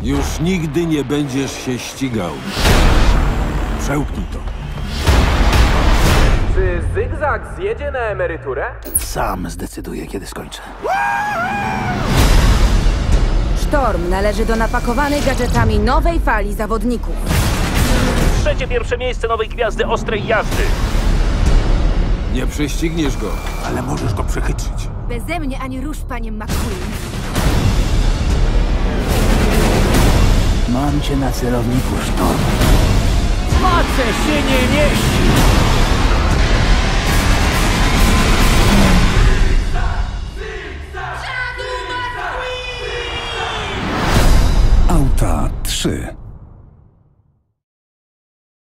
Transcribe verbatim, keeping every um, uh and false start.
Już nigdy nie będziesz się ścigał. Przełknij to. Czy Zygzak zjedzie na emeryturę? Sam zdecyduję, kiedy skończę. Sztorm należy do napakowanej gadżetami nowej fali zawodników. Trzecie pierwsze miejsce nowej gwiazdy ostrej jazdy. Nie prześcigniesz go. Ale możesz go przechytrzyć. Beze mnie ani rusz, panie McQueen. Mam cię na celowniku, Sztorm. Mace się nie mieści! Auta trzy.